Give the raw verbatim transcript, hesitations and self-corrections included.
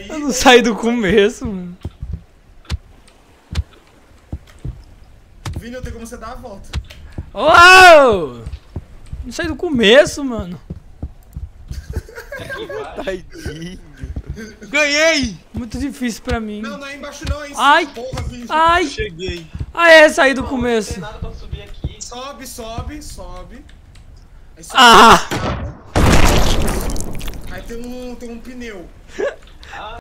aí. Eu não saí do começo, mano. Vini, eu tenho como você dar a volta. Uau! Não saí do começo, mano. Tadinho. Ganhei! Muito difícil pra mim. Não, não é embaixo não, é em cima. Ai! Porra, Vini. Ai! Cheguei. Ah, é, saí do Não começo. tem nada pra subir aqui. Sobe, sobe, sobe. Aí sobe. Ah! Aí tem um, tem um pneu.